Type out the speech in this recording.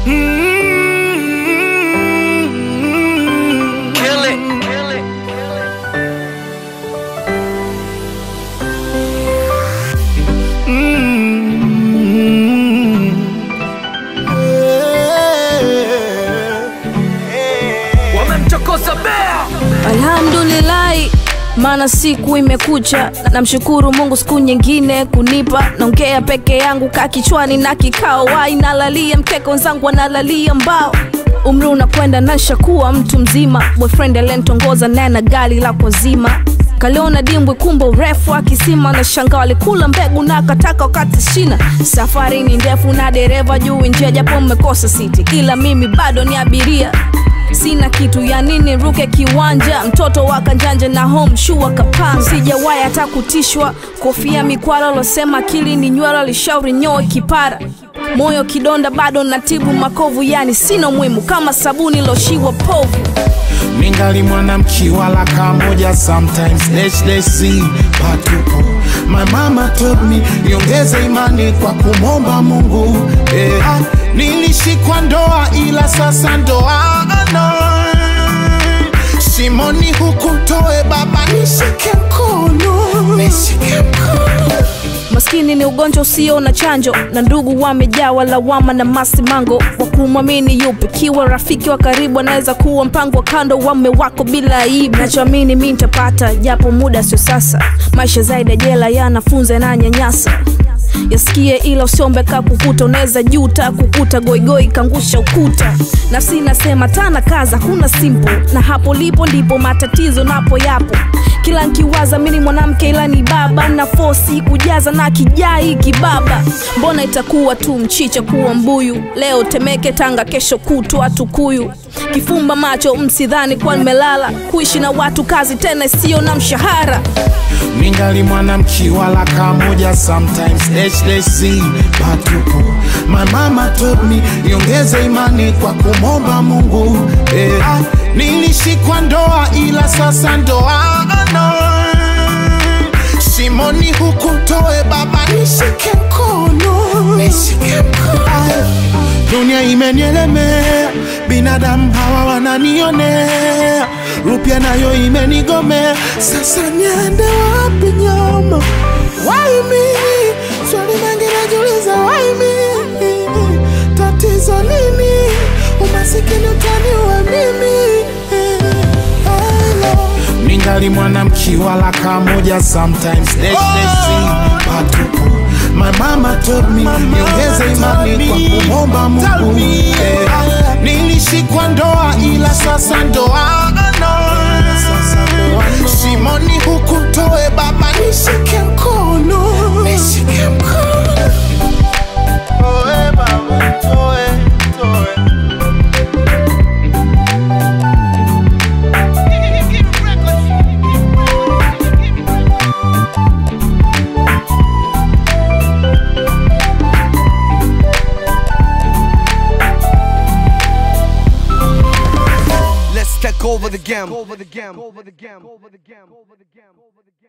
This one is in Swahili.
Kill it. Wamemchokoza bea. Alhamdulillahi, maana siku imekucha. Namshukuru Mungu siku nyingine kunipa. Naongea peke yangu kichwani na kikao. Wai nalalia mkeka, wenzangu wanalalia mbao. Umri unakwenda na nishakuwa mtu mzima. Boyfriend alenitongoza naye na gari la kuzima. Kaliona dimbwi kumbe urefu wa kisima. Na shanga walikula mbegu na kataka wakati shina. Safari ni ndefu na dereva juu njia, japo mmekosa siti ila mimi bado ni abiria. Sina kitu ya nini ruke kiwanja. Mtoto wakanjanja na home shoe kapanga. Sijawahi hata kutishwa. Kofia mikwala losema akili ni nywele, lishauri nyoe kipara. Moyo kidonda bado natibu makovu, yani sina muhimu kama sabuni loshiwa povu. Ningali mwanamke wala kamoja, sometimes let's see patupo. My mama told me niongeze imani kwa kumomba Mungu. Nilishikwa ndoa ila sasa ndoa no. Simoni hukutoe baba nishike mkono, nishike mkono. Maskini ni ugonjwa usio na chanjo, na ndugu wamejawa lawama na masimango. Wakumwamini yupi? Kiwa rafiki wa karibu anaweza kuwa mpango wa kando wame wako bila aibu. Nachoamini mimi nitapata japo muda sio sasa. Maisha zaidi ya jela yanafunza na nyanyasa. Yasikie ila usiombe kukuta, unaweza juta kukuta goigoi kangusha ukuta. Nafsi nasema tana kaza kuna simple, na hapo lipo ndipo matatizo napo yapo. Kila nkiwaza mimi mwanamke ila ni baba, na force kujaza na kijai kibaba. Mbona itakuwa tu mchicha kuwa mbuyu, leo Temeke Tanga kesho kutwa Tukuyu. Kifumba macho msidhani kwa nimelala, kuishi na watu kazi tena sio na mshahara. Ningali mwanamke wala kamoja, sometimes let's see patupo. My mama told me niongeze imani kwa kumomba Mungu. Nilishikwa ndoa ila sasa ndoa no. Simoni hukutoe baba nishike mkono, nishike mkono. Dunia imenielemea, binadamu hawa wananionea. Rupia nayo imenigomea, sasa niende wapi nyama? Why me? Swali mengi najiuliza why me? Tatizo nini? Umasikini utaniua mimi. Ningali mwanamke wala kamoja, sometimes let's see patupo. My mama told me niongeze imani kwa kumomba Mungu. Nilishikwa ndoa ila sasa ndoa no. Simoni hukutoe baba nishike mkono, nishike mkono. Toe baba, toe. Let's take over the game.